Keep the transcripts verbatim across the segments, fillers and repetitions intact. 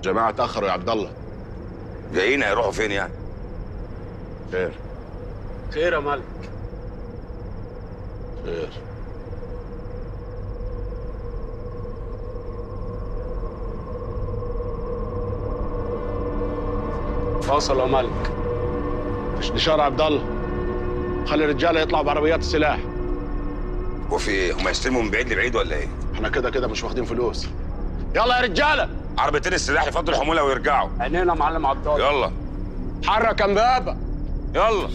جماعه اتاخروا يا عبد الله. جايين هيروحوا فين يعني؟ خير خير يا ملك. خير. فاصل يا ملك. مش اشاره عبد الله، خلي الرجاله يطلعوا بعربيات السلاح. وفي ايه؟ هم يستلموا من بعيد لبعيد ولا ايه؟ احنا كده كده مش واخدين فلوس. يلا يا رجاله، عربيتين السلاح يفضوا الحموله ويرجعوا. عينينا يا معلم عبد الله. يلا حرك يا مبابه. يلا.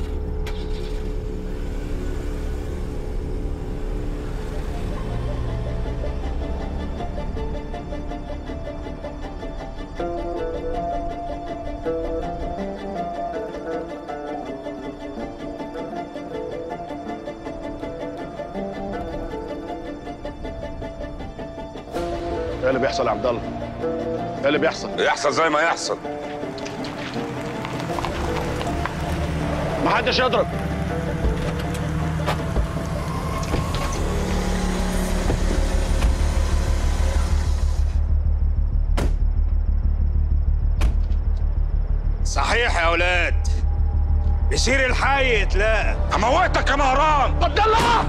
ايه اللي بيحصل يا عبد الله؟ ايه اللي بيحصل؟ يحصل زي ما يحصل. ما حدش يضرب. صحيح يا اولاد، يصير الحي يتلاقى. هموتك يا مهران. عبد الله،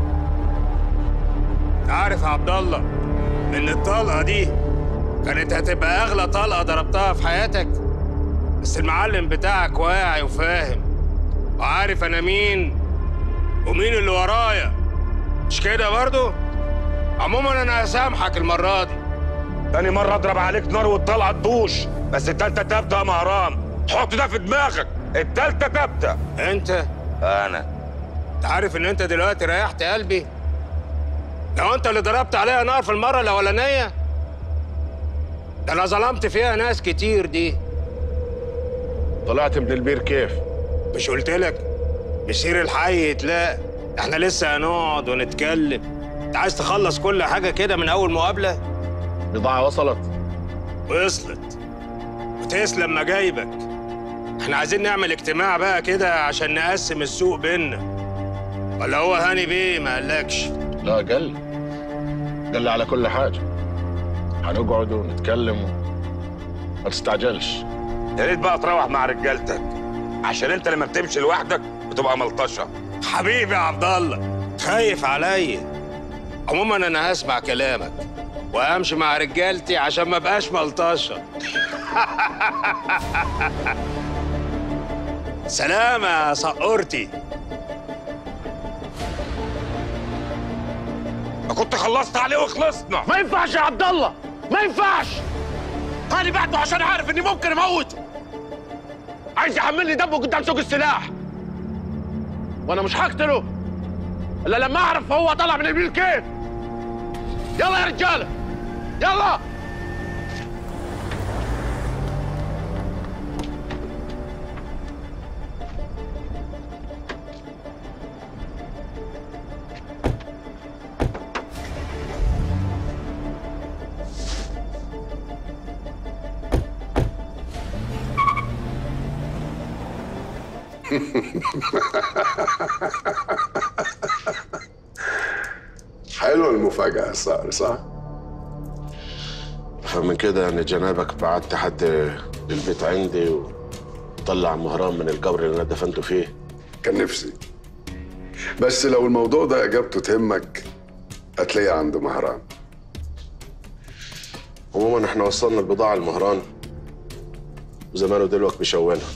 عارف يا عبد الله ان الطلقه دي كانت هتبقى اغلى طلقه ضربتها في حياتك، بس المعلم بتاعك واعي وفاهم وعارف انا مين ومين اللي ورايا، مش كده برضو؟ عموما انا هسامحك المره دي. تاني مرة اضرب عليك نار والطلعة تدوش، بس التالتة تابتة يا مهران، حط ده في دماغك، التالتة تابتة. انت انا انت عارف ان انت دلوقتي ريحت قلبي؟ لو انت اللي ضربت عليها نار في المرة الاولانية، ده انا ظلمت فيها ناس كتير دي. طلعت من البير كيف؟ مش قلت لك مسير الحي يتلاقى؟ احنا لسه هنقعد ونتكلم. انت عايز تخلص كل حاجة كده من اول مقابلة؟ بضاعه وصلت؟ وصلت وتسلم ما جايبك. احنا عايزين نعمل اجتماع بقى كده عشان نقسم السوق بينا، ولا هو هاني بيه ما قالكش؟ لا قال قال لي على كل حاجه. هنقعد ونتكلم و... ما تستعجلش. يا ريت بقى تروح مع رجالتك، عشان انت لما بتمشي لوحدك بتبقى ملطشه. حبيبي يا عبد الله، خايف عليا. عموما انا هسمع كلامك وامشي مع رجالتي عشان ما بقاش ملطشه. سلام يا سقورتي. ما كنت خلصت عليه وخلصنا. ما ينفعش يا عبد الله، ما ينفعش. هاني بعته عشان عارف اني ممكن اموته. عايز يحملني دمه قدام سوق السلاح، وانا مش هقتله الا لما اعرف هو طلع من البير كيف. يلا يا رجاله، يلا. حلوة المفاجأة صار صح؟ فمن كده ان جنابك بعت حد للبيت عندي وطلع مهران من القبر اللي انا دفنته فيه. كان نفسي، بس لو الموضوع ده اجابته تهمك هتلاقيها عند مهران. عموما احنا وصلنا البضاعه لمهران وزمانه دلوقتي بيشونها.